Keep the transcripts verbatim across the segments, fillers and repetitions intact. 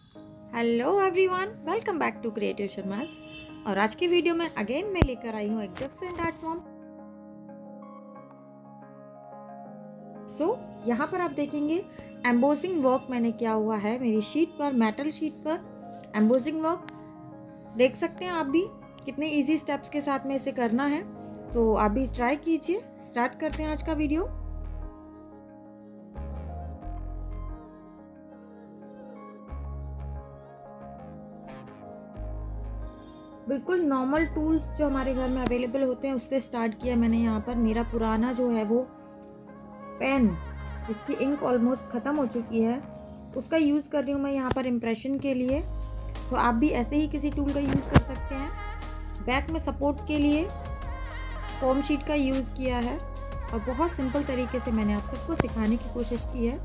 Hello everyone, welcome back to creative Sharmas. और आज की वीडियो में अगेन मैं लेकर आई हूँ एक डिफरेंट आर्ट फॉर्म। सो यहाँ पर आप देखेंगे एम्बोसिंग वर्क मैंने किया हुआ है मेरी शीट पर, मेटल शीट पर एम्बोसिंग वर्क देख सकते हैं आप भी कितने इजी स्टेप्स के साथ में इसे करना है। सो so, आप भी ट्राई कीजिए। स्टार्ट करते हैं आज का वीडियो। बिल्कुल नॉर्मल टूल्स जो हमारे घर में अवेलेबल होते हैं उससे स्टार्ट किया मैंने। यहाँ पर मेरा पुराना जो है वो पेन जिसकी इंक ऑलमोस्ट ख़त्म हो चुकी है उसका यूज़ कर रही हूँ मैं यहाँ पर इम्प्रेशन के लिए। तो आप भी ऐसे ही किसी टूल का यूज़ कर सकते हैं। बैक में सपोर्ट के लिए फोम शीट का यूज़ किया है और बहुत सिंपल तरीके से मैंने आप सबको सिखाने की कोशिश की है।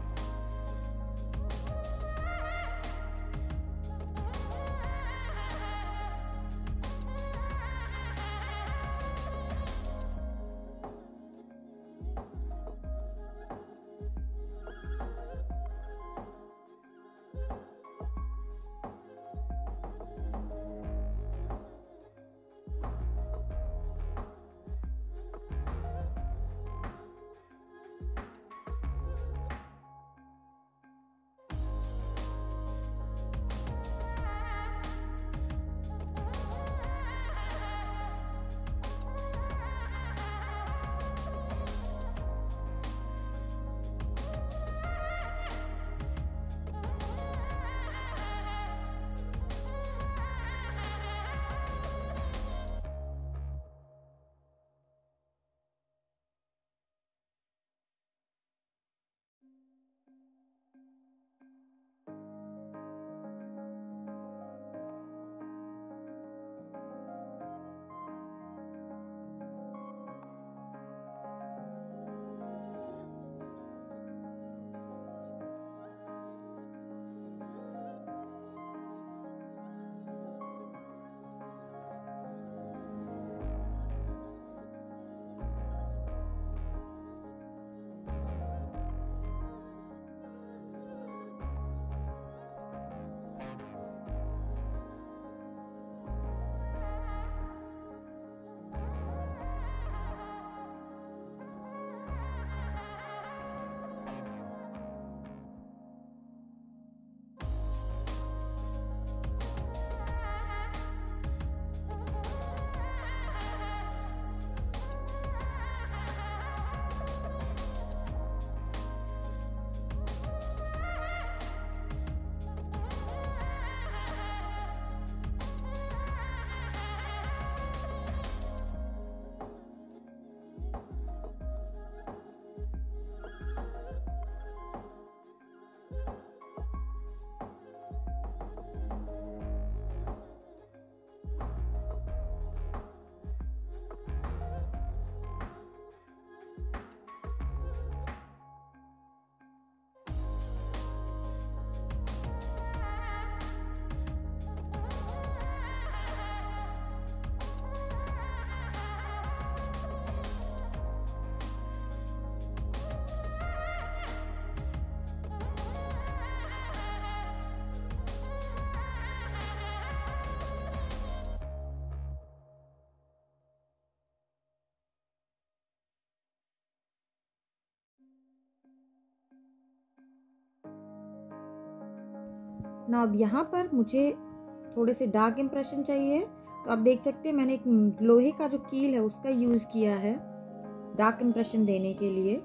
ना अब यहाँ पर मुझे थोड़े से डार्क इम्प्रेशन चाहिए। तो आप देख सकते हैं मैंने एक लोहे का जो कील है उसका यूज़ किया है डार्क इम्प्रेशन देने के लिए।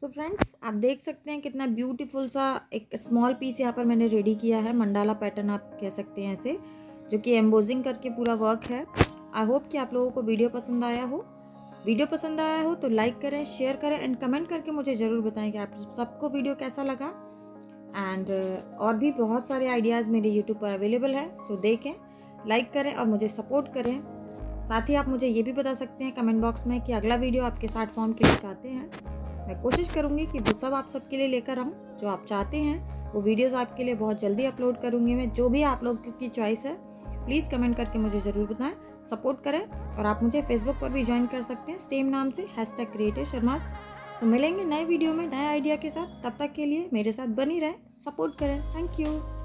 सो फ्रेंड्स, आप देख सकते हैं कितना ब्यूटीफुल सा एक स्मॉल पीस यहाँ पर मैंने रेडी किया है, मंडाला पैटर्न आप कह सकते हैं ऐसे, जो कि एम्बोजिंग करके पूरा वर्क है। आई होप कि आप लोगों को वीडियो पसंद आया हो। वीडियो पसंद आया हो तो लाइक करें, शेयर करें एंड कमेंट करके मुझे ज़रूर बताएं कि आप सबको वीडियो कैसा लगा। एंड uh, और भी बहुत सारे आइडियाज़ मेरे यूट्यूब पर अवेलेबल है, सो देखें, लाइक करें और मुझे सपोर्ट करें। साथ ही आप मुझे ये भी बता सकते हैं कमेंट बॉक्स में कि अगला वीडियो आपके साथ फॉर्म के लिए चाहते हैं। मैं कोशिश करूँगी कि वो सब आप सबके लिए लेकर आऊँ जो आप चाहते हैं। वो वीडियोज़ आपके लिए बहुत जल्दी अपलोड करूँगी मैं, जो भी आप लोग की चॉइस है। प्लीज़ कमेंट करके मुझे ज़रूर बताएं, सपोर्ट करें। और आप मुझे फेसबुक पर भी ज्वाइन कर सकते हैं सेम नाम से, हैशटैग क्रिएटिव शर्मास। सो मिलेंगे नए वीडियो में नए आइडिया के साथ। तब तक के लिए मेरे साथ बनी रहें, सपोर्ट करें। Thank you.